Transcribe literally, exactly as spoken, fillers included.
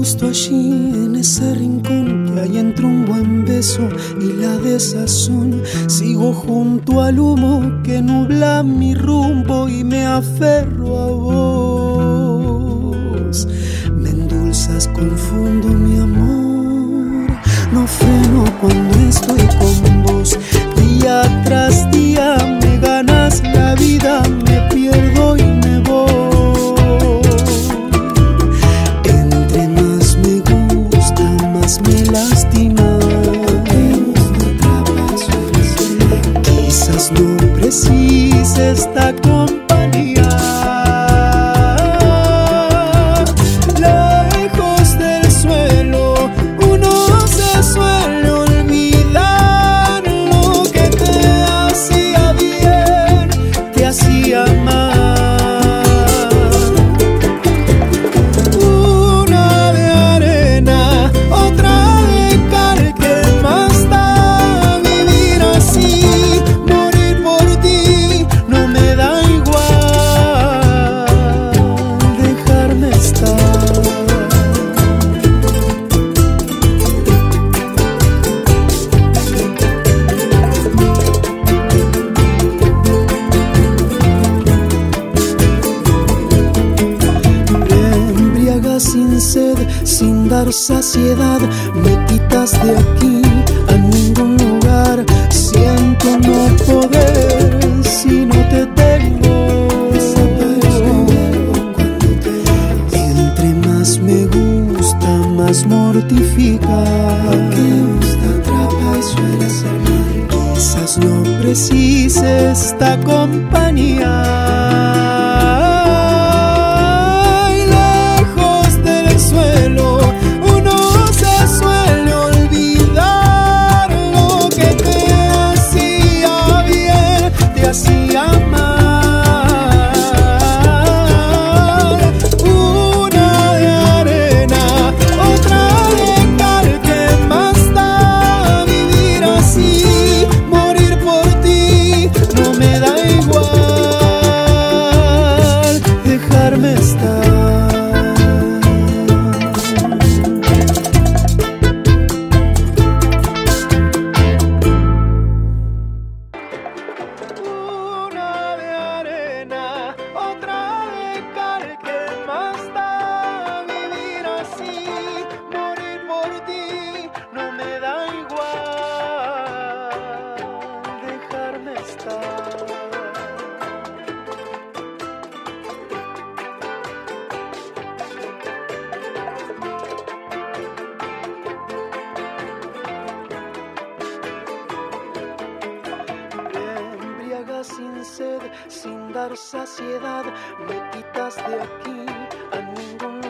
justo allí en ese rincón que hay entre un buen beso y la desazón. Sigo junto al humo que nubla mi rumbo y me aferro a vos. Me endulzas, confundo mi amor. No freno cuando estoy con vos. Día tras día me ganas la vida, me pierdo y me voy. Entre más me gusta, más me lastima. Quizás no precise esta compañía. Lejos del suelo, uno se suele olvidar lo que te hacía bien, te hacía mal. Una de arena, otra de cal, que más da vivir así. Morir por ti no me da igual, dejarme estar. Sin sed, sin dar saciedad, me quitas de aquí a ningún lugar. Siento no poder si no te tengo. Entre más me gusta, más mortifica. Quizás no precise esta compañía. Sin sed, sin dar saciedad, me quitas de aquí a ningún